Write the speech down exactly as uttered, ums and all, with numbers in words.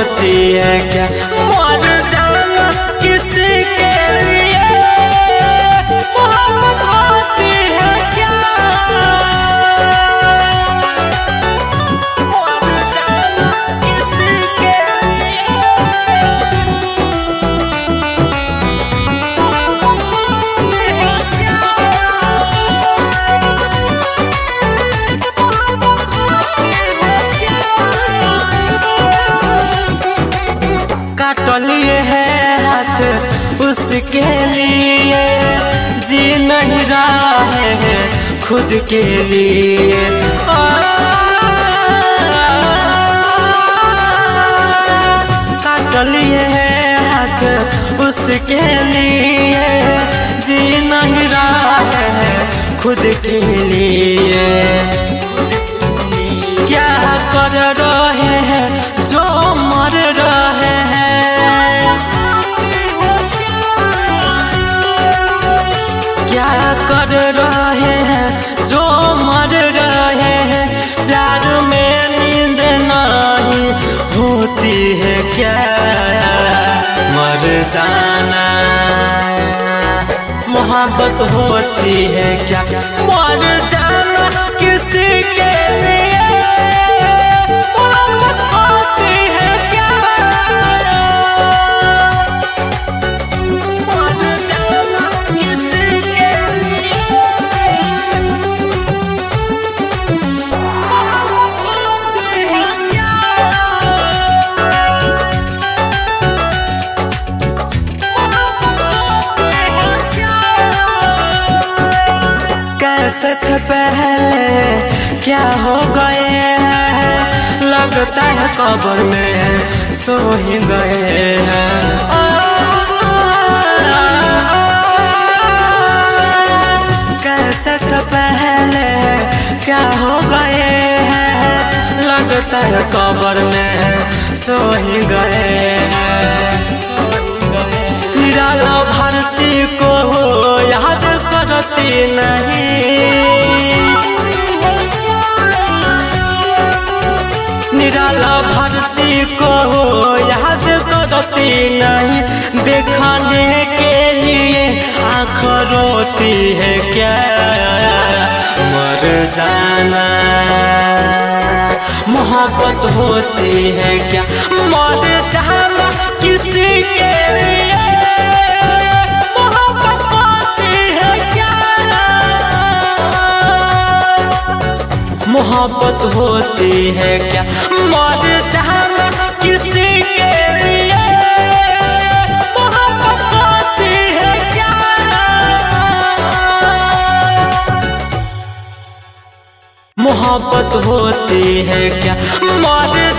होती है क्या? मर जाना किसी के लिए मोहब्बत होती है क्या? मर जाना किसी के लिए मोहब्बत होती है क्या? काट लिए है हाथ उसके लिए, जी नहीं रहा है खुद के लिए। काट लिए है हाथ उसके लिए, जी नहीं रहा है खुद के लिए। क्या कर रहे हैं जो मर रहे हैं? क्या कर रहे हैं जो मर रहे हैं? प्यार में नींद नहीं होती है क्या? मर जाना मोहब्बत होती है क्या? मर जाना किसी के लिए मोहब्बत होती है क्या? मर जाना किसी के लिए मोहब्बत होती है क्या? मोहब्बत होती है क्या? कैसे थे पहले क्या हो गए हैं? लगता है कब्र में सो ही गए हैं। कैसे थे पहले क्या हो गए हैं? लगता है कब्र में सो ही गए हैं। निराला भारती को याद करती नहीं, निराला भारती को याद करती नहीं। देखने के लिए आँख रोती है क्या? मर जाना मोहब्बत होती है क्या? मर जाना किसी के लिए मोहब्बत होती है क्या? मोहब्बत होती है क्या? मर जाना किसी के लिए मोहब्बत होती है क्या? मोहब्बत होती है क्या? मर